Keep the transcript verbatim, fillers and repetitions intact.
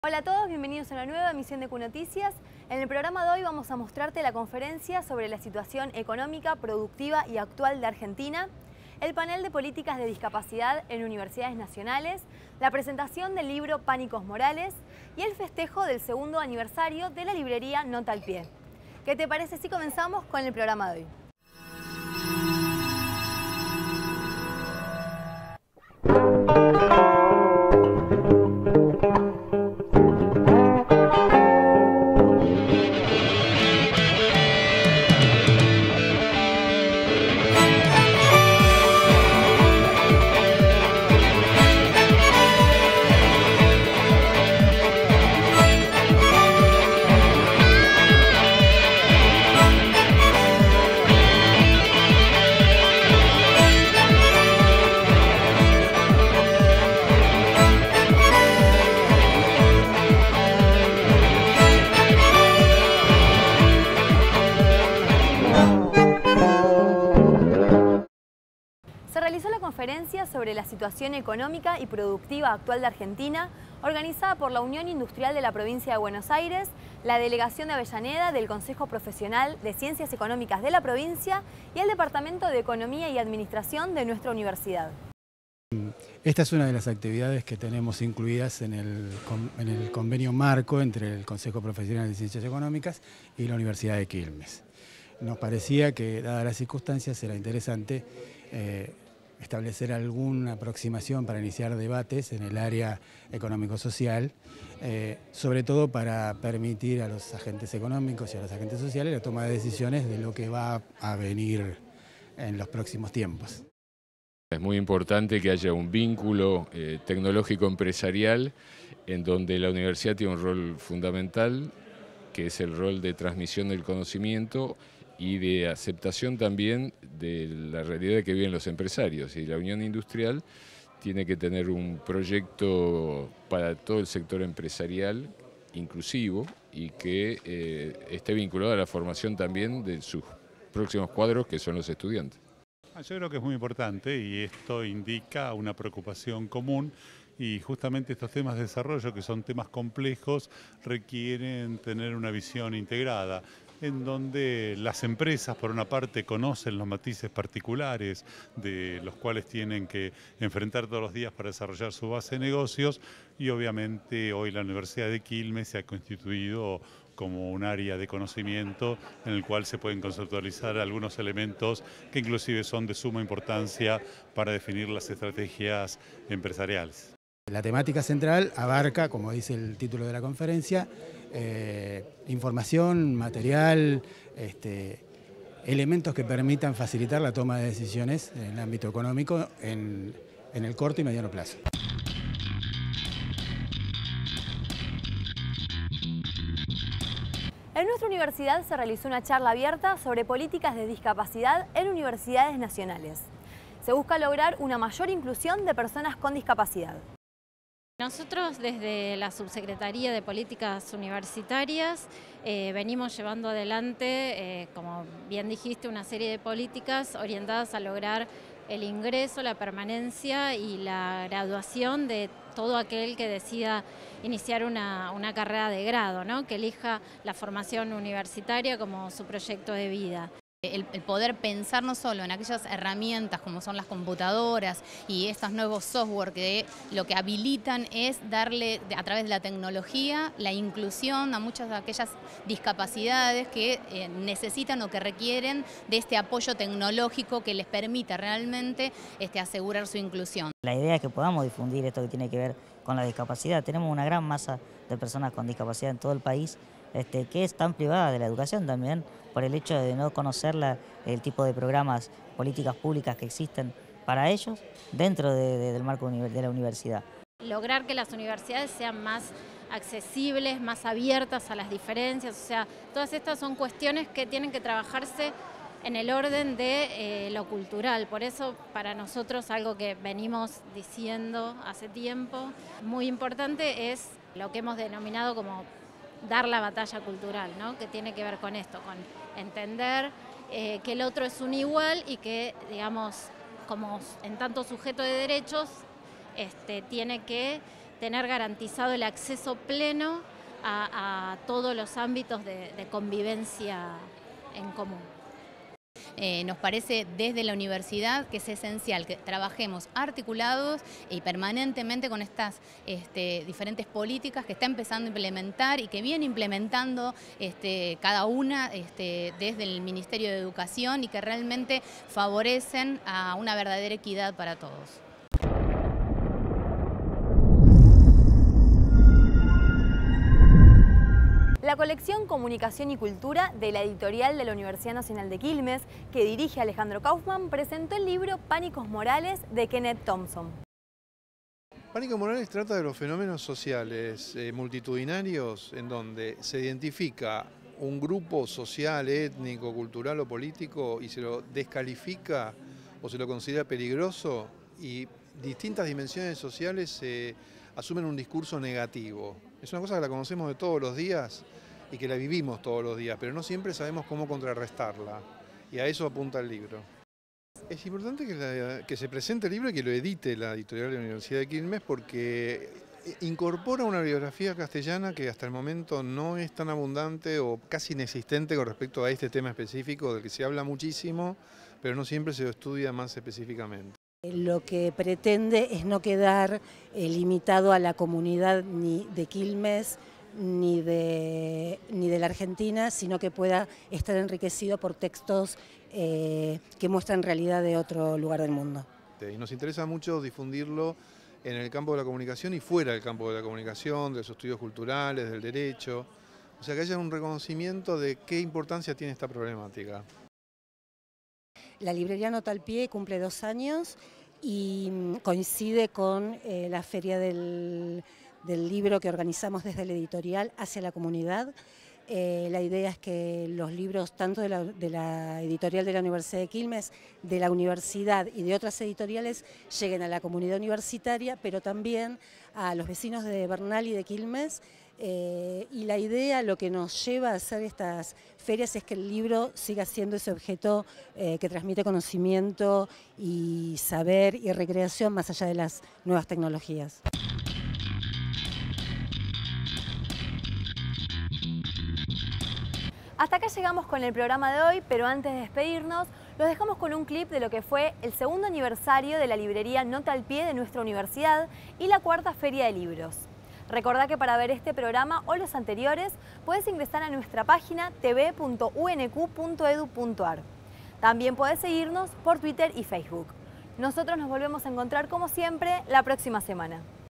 Hola a todos, bienvenidos a una nueva emisión de Q Noticias. En el programa de hoy vamos a mostrarte la conferencia sobre la situación económica, productiva y actual de Argentina, el panel de políticas de discapacidad en universidades nacionales, la presentación del libro Pánicos Morales y el festejo del segundo aniversario de la librería Nota al Pie. ¿Qué te parece si comenzamos con el programa de hoy? Se realizó la conferencia sobre la situación económica y productiva actual de Argentina, organizada por la Unión Industrial de la Provincia de Buenos Aires, la Delegación de Avellaneda del Consejo Profesional de Ciencias Económicas de la provincia y el Departamento de Economía y Administración de nuestra universidad. Esta es una de las actividades que tenemos incluidas en el, en el convenio marco entre el Consejo Profesional de Ciencias Económicas y la Universidad de Quilmes. Nos parecía que, dadas las circunstancias, era interesante eh, establecer alguna aproximación para iniciar debates en el área económico-social, eh, sobre todo para permitir a los agentes económicos y a los agentes sociales la toma de decisiones de lo que va a venir en los próximos tiempos. Es muy importante que haya un vínculo eh, tecnológico-empresarial en donde la universidad tiene un rol fundamental, que es el rol de transmisión del conocimiento y de aceptación también de la realidad que viven los empresarios. Y la Unión Industrial tiene que tener un proyecto para todo el sector empresarial inclusivo y que eh, esté vinculado a la formación también de sus próximos cuadros, que son los estudiantes. Yo creo que es muy importante y esto indica una preocupación común, y justamente estos temas de desarrollo, que son temas complejos, requieren tener una visión integrada, en donde las empresas, por una parte, conocen los matices particulares de los cuales tienen que enfrentar todos los días para desarrollar su base de negocios, y obviamente hoy la Universidad de Quilmes se ha constituido como un área de conocimiento en el cual se pueden conceptualizar algunos elementos que inclusive son de suma importancia para definir las estrategias empresariales. La temática central abarca, como dice el título de la conferencia, eh, información, material, este, elementos que permitan facilitar la toma de decisiones en el ámbito económico en, en el corto y mediano plazo. En nuestra universidad se realizó una charla abierta sobre políticas de discapacidad en universidades nacionales. Se busca lograr una mayor inclusión de personas con discapacidad. Nosotros desde la Subsecretaría de Políticas Universitarias eh, venimos llevando adelante, eh, como bien dijiste, una serie de políticas orientadas a lograr el ingreso, la permanencia y la graduación de todo aquel que decida iniciar una, una carrera de grado, ¿no? Que elija la formación universitaria como su proyecto de vida. El, el poder pensar no solo en aquellas herramientas como son las computadoras y estos nuevos software que lo que habilitan es darle a través de la tecnología la inclusión a muchas de aquellas discapacidades que eh, necesitan o que requieren de este apoyo tecnológico que les permita realmente este, asegurar su inclusión. La idea es que podamos difundir esto que tiene que ver con la discapacidad. Tenemos una gran masa de personas con discapacidad en todo el país, Este, que están privadas de la educación también por el hecho de no conocer la, el tipo de programas, políticas públicas que existen para ellos dentro de, de, del marco de la universidad. Lograr que las universidades sean más accesibles, más abiertas a las diferencias, o sea, todas estas son cuestiones que tienen que trabajarse en el orden de eh, lo cultural. Por eso para nosotros algo que venimos diciendo hace tiempo, muy importante, es lo que hemos denominado como dar la batalla cultural, ¿no? Que tiene que ver con esto, con entender eh, que el otro es un igual y que, digamos, como en tanto sujeto de derechos, este, tiene que tener garantizado el acceso pleno a, a todos los ámbitos de, de convivencia en común. Eh, nos parece desde la universidad que es esencial que trabajemos articulados y permanentemente con estas este, diferentes políticas que está empezando a implementar y que viene implementando este, cada una este, desde el Ministerio de Educación y que realmente favorecen a una verdadera equidad para todos. La colección Comunicación y Cultura de la editorial de la Universidad Nacional de Quilmes, que dirige Alejandro Kaufman, presentó el libro Pánicos Morales de Kenneth Thompson. Pánicos Morales trata de los fenómenos sociales eh, multitudinarios en donde se identifica un grupo social, étnico, cultural o político y se lo descalifica o se lo considera peligroso y distintas dimensiones sociales eh, asumen un discurso negativo. Es una cosa que la conocemos de todos los días y que la vivimos todos los días, pero no siempre sabemos cómo contrarrestarla. Y a eso apunta el libro. Es importante que, la, que se presente el libro y que lo edite la editorial de la Universidad de Quilmes porque incorpora una bibliografía castellana que hasta el momento no es tan abundante o casi inexistente con respecto a este tema específico del que se habla muchísimo, pero no siempre se lo estudia más específicamente. Lo que pretende es no quedar eh, limitado a la comunidad ni de Quilmes ni de, ni de la Argentina, sino que pueda estar enriquecido por textos eh, que muestran realidad de otro lugar del mundo. Y nos interesa mucho difundirlo en el campo de la comunicación y fuera del campo de la comunicación, de los estudios culturales, del derecho, o sea que haya un reconocimiento de qué importancia tiene esta problemática. La librería Nota al Pie cumple dos años y coincide con eh, la feria del, del libro que organizamos desde la editorial hacia la comunidad. Eh, la idea es que los libros tanto de la, de la editorial de la Universidad de Quilmes, de la universidad y de otras editoriales lleguen a la comunidad universitaria, pero también a los vecinos de Bernal y de Quilmes. Eh, y la idea, lo que nos lleva a hacer estas ferias es que el libro siga siendo ese objeto eh, que transmite conocimiento y saber y recreación más allá de las nuevas tecnologías. Hasta acá llegamos con el programa de hoy, pero antes de despedirnos, los dejamos con un clip de lo que fue el segundo aniversario de la librería Nota al Pie de nuestra universidad y la cuarta Feria de Libros. Recordá que para ver este programa o los anteriores puedes ingresar a nuestra página t v punto u n q punto e d u punto a r. También puedes seguirnos por Twitter y Facebook. Nosotros nos volvemos a encontrar como siempre la próxima semana.